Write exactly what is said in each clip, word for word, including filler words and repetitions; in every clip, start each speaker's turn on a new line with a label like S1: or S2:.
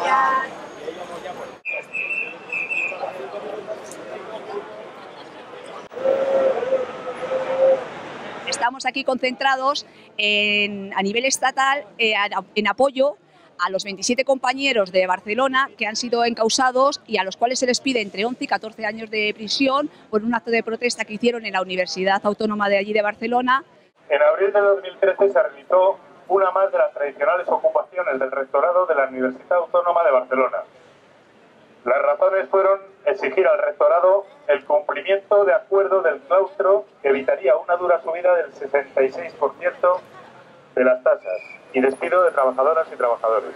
S1: Estamos aquí concentrados en, a nivel estatal eh, en apoyo a los veintisiete compañeros de Barcelona que han sido encausados y a los cuales se les pide entre once y catorce años de prisión por un acto de protesta que hicieron en la Universidad Autónoma de allí de Barcelona.
S2: En abril de dos mil trece se realizó una más de las tradicionales ocupaciones del rectorado de la Universidad Autónoma de Barcelona. Las razones fueron exigir al rectorado el cumplimiento de acuerdo del claustro que evitaría una dura subida del sesenta y seis por ciento de las tasas y despido de trabajadoras y trabajadores.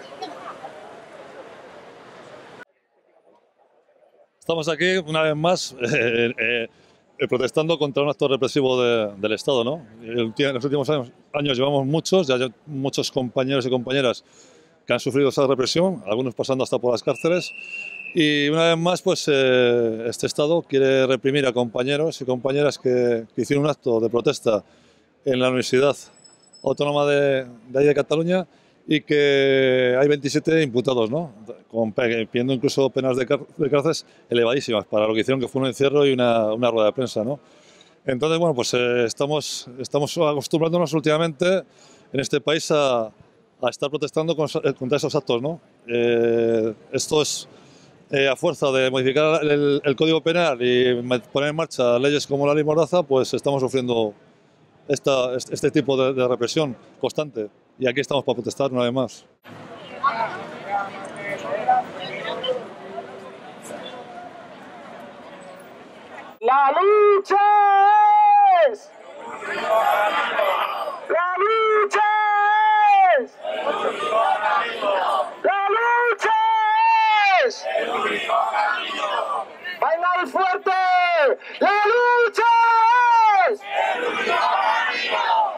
S3: Estamos aquí una vez más eh, eh, eh, protestando contra un acto represivo de, del Estado, ¿no? En los últimos años, años llevamos muchos, ya hay muchos compañeros y compañeras que han sufrido esa represión, algunos pasando hasta por las cárceles. Y una vez más, pues eh, este Estado quiere reprimir a compañeros y compañeras que, que hicieron un acto de protesta en la Universidad Autónoma de, de, ahí de Cataluña y que hay veintisiete imputados, ¿no? Con, pidiendo incluso penas de, car de cárcel elevadísimas para lo que hicieron, que fue un encierro y una, una rueda de prensa, ¿no? Entonces, bueno, pues eh, estamos, estamos acostumbrándonos últimamente en este país a, a estar protestando contra esos actos, ¿no? Eh, esto es... Eh, a fuerza de modificar el, el Código Penal y poner en marcha leyes como la Ley Mordaza, pues estamos sufriendo esta, este tipo de, de represión constante. Y aquí estamos para protestar una vez más.
S4: ¡La lucha es! ¡La lucha es! ¡La lucha es! ¡Venga fuerte! ¡La lucha es!